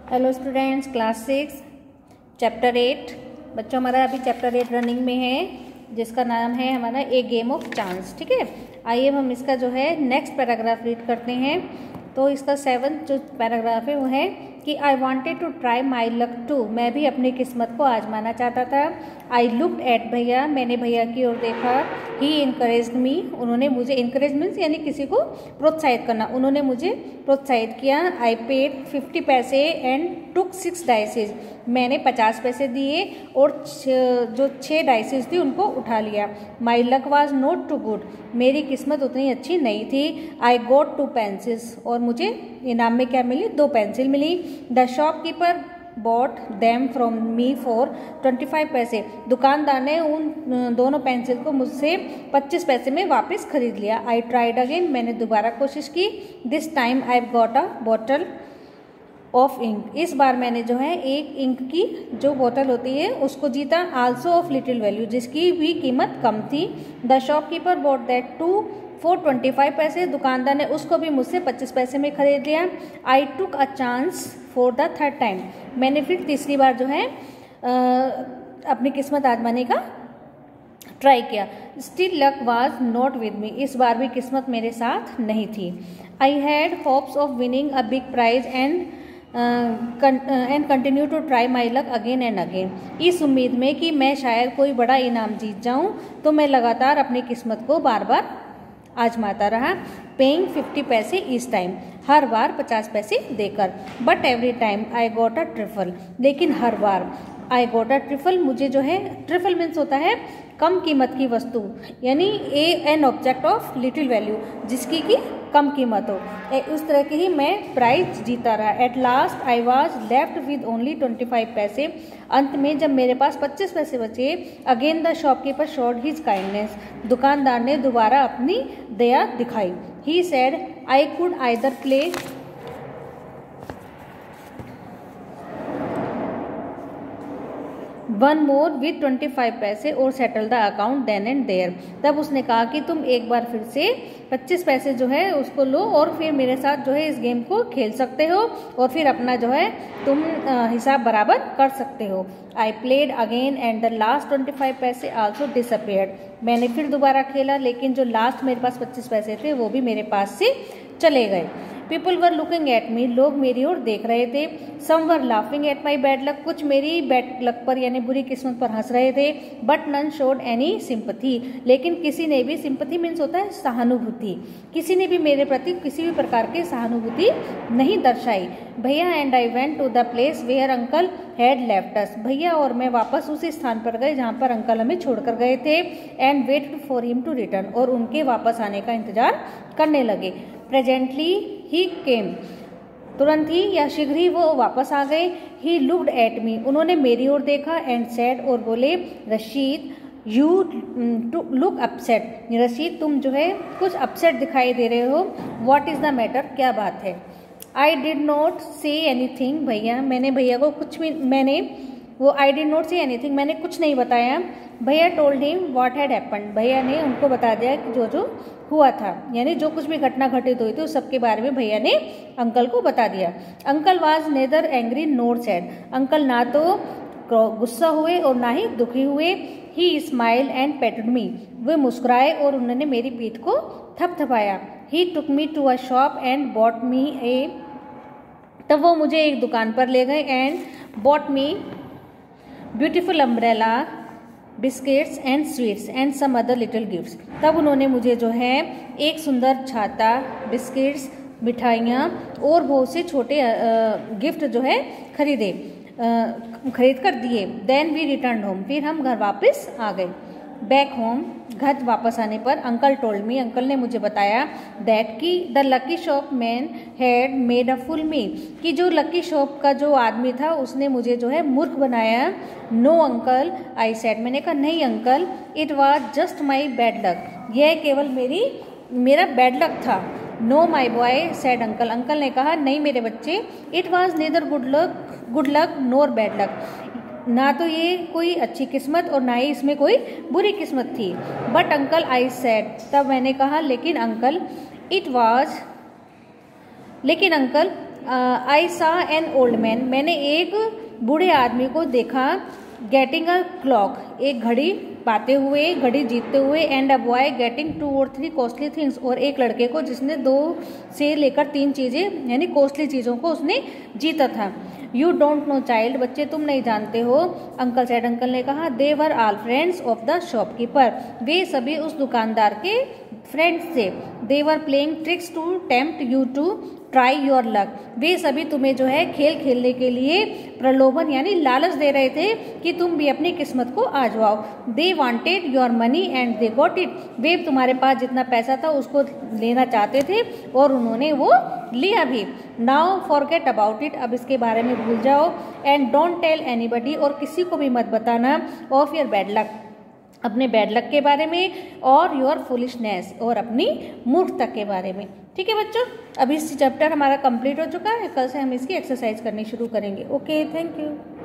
Hello students, class 6 chapter 8। बच्चों, हमारा अभी चैप्टर 8 रनिंग में है, जिसका नाम है हमारा ए गेम ऑफ चांस। ठीक है, आइए हम इसका जो है नेक्स्ट पैराग्राफ रीड करते हैं। तो इसका 7th जो पैराग्राफ है वो है कि I wanted to try my luck too, मैं भी अपनी किस्मत को आजमाना चाहता था। आई लुक्ड एट भैया, मैंने भैया की ओर देखा। ही इनकरेज्ड मी, उन्होंने मुझे, इनकरेज मीन्स यानी किसी को प्रोत्साहित करना, उन्होंने मुझे प्रोत्साहित किया। आई पेड 50 पैसे एंड टुक 6 डाइसेज, मैंने 50 पैसे दिए और जो 6 डाइसेज थी उनको उठा लिया। My luck was not too good, मेरी किस्मत उतनी अच्छी नहीं थी। आई गोट 2 पेंसिल्स, और मुझे इनाम में क्या मिली? 2 पेंसिल मिली। The shopkeeper bought them from me for 25 पैसे, दुकानदार ने उन दोनों पेंसिल को मुझसे 25 पैसे में वापस खरीद लिया। आई ट्राइड अगेन, मैंने दोबारा कोशिश की। This time I got a bottle of ink, इस बार मैंने जो है एक इंक की जो बोतल होती है उसको जीता। आल्सो ऑफ लिटिल वैल्यू, जिसकी भी कीमत कम थी। The shopkeeper bought that too for 25 पैसे, दुकानदार ने उसको भी मुझसे 25 पैसे में खरीद लिया। I took a chance for the 3rd time, मैंने फिर तीसरी बार जो है अपनी किस्मत आजमाने का ट्राई किया। Still luck was not with me, इस बार भी किस्मत मेरे साथ नहीं थी। I had hopes of winning a big prize and continue to try my luck again and again, इस उम्मीद में कि मैं शायद कोई बड़ा इनाम जीत जाऊं, तो मैं लगातार अपनी किस्मत को बार बार आजमाता रहा। पेइंग 50 पैसे ईच टाइम, हर बार 50 पैसे देकर। But every time I got a trifle, लेकिन हर बार आई गॉट अ ट्रिफल, मुझे जो है, ट्रिफल मीन्स होता है कम कीमत की वस्तु, यानी an object of little value, जिसकी की कम कीमत हो, उस तरह की ही मैं प्राइज जीता रहा। At last I was left with only 25 पैसे, अंत में जब मेरे पास 25 पैसे बचे, again the shopkeeper showed his kindness, दुकानदार ने दोबारा अपनी दया दिखाई। He said I could either play one more with 25 पैसे और settle the account then and there, तब उसने कहा कि तुम एक बार फिर से 25 पैसे जो है उसको लो और फिर मेरे साथ जो है इस गेम को खेल सकते हो और फिर अपना जो है तुम हिसाब बराबर कर सकते हो। I played again and the last 25 पैसे आल्सो डिसअपियर्ड, मैंने फिर दोबारा खेला, लेकिन जो लास्ट मेरे पास 25 पैसे थे वो भी मेरे पास से चले गए। People were looking at me, लोग मेरी ओर देख रहे थे। Some were laughing at my bad luck, कुछ मेरी बैड लक पर यानी बुरी किस्मत पर हंस रहे थे। But none showed any sympathy, लेकिन किसी ने भी, सिंपथी मीन्स होता है सहानुभूति, किसी ने भी मेरे प्रति किसी भी प्रकार की सहानुभूति नहीं दर्शाई। Bhaiya and I went to the place where uncle had left us, भैया और मैं वापस उसी स्थान पर गए जहाँ पर अंकल हमें छोड़कर गए थे। And wait for him to return, और उनके वापस आने का इंतजार करने लगे। प्रेजेंटली ही केम, तुरंत ही या शीघ्र ही वो वापस आ गए। ही लुक्ड एट मी, उन्होंने मेरी ओर देखा। एंड सेड, और बोले, Rashid you look upset, Rashid तुम जो है कुछ अपसेट दिखाई दे रहे हो। व्हाट इज द मैटर, क्या बात है? I did not say anything bhaiya, मैंने भैया को कुछ भी, I did not say anything, मैंने कुछ नहीं बताया। Bhaiya told him what had happened, भैया ने उनको बता दिया कि जो जो हुआ था, यानी जो कुछ भी घटना घटित हुई थी उस सब के बारे में भैया ने अंकल को बता दिया। Uncle was neither angry nor sad, uncle ना तो गुस्सा हुए और ना ही दुखी हुए। ही स्माइल एंड पेटेड मी, वे मुस्कुराए और उन्होंने मेरी पीठ को थपथपाया। He took me to a shop and bought me a, तब वो मुझे एक दुकान पर ले गए। And bought me beautiful umbrella, biscuits and sweets and some other little gifts, तब उन्होंने मुझे जो है एक सुंदर छाता, बिस्किट्स, मिठाइयाँ और बहुत से छोटे गिफ्ट जो है खरीद कर दिए। देन वी रिटर्न होम, फिर हम घर वापस आ गए। बैक होम, घर वापस आने पर अंकल टोल्ड मी, अंकल ने मुझे बताया दैट कि the lucky shop man had made a fool me, कि जो लकी शॉप का जो आदमी था उसने मुझे जो है मूर्ख बनाया। नो अंकल आई सेड, मैंने कहा नहीं uncle, it was just my bad luck, यह केवल मेरा बैड लक था। No my boy said uncle, uncle ने कहा नहीं मेरे बच्चे, it was neither good luck nor bad luck, ना तो ये कोई अच्छी किस्मत और ना ही इसमें कोई बुरी किस्मत थी। बट अंकल आई सेड, तब मैंने कहा लेकिन अंकल आई सा एन ओल्ड मैन, मैंने एक बूढ़े आदमी को देखा, गेटिंग अ क्लॉक, एक घड़ी पाते हुए, घड़ी जीतते हुए, and a boy getting 2 or 3 costly things, और एक लड़के को जिसने 2 से लेकर 3 चीज़ें यानी कॉस्टली चीज़ों को उसने जीता था। यू डोंट नो चाइल्ड, बच्चे तुम नहीं जानते हो, अंकल सेड, अंकल ने कहा। They were all friends of the shopkeeper, वे सभी उस दुकानदार के फ्रेंड्स थे। They were playing tricks to tempt you to try your luck, वे सभी तुम्हें जो है खेल खेलने के लिए प्रलोभन यानी लालच दे रहे थे कि तुम भी अपनी किस्मत को आजमाओ। They wanted your money and they got it, वे तुम्हारे पास जितना पैसा था उसको लेना चाहते थे और उन्होंने वो लिया भी। नाउ फॉरगेट अबाउट इट, अब इसके बारे में भूल जाओ। एंड डोंट टेल एनीबडी, और किसी को भी मत बताना, ऑफ योर बैड लक, अपने बैड लक के बारे में, और योर फुलिशनेस, और अपनी मूर्खता के बारे में। ठीक है बच्चों, अभी इस चैप्टर हमारा कंप्लीट हो चुका है, कल से हम इसकी एक्सरसाइज करनी शुरू करेंगे। Okay, thank you.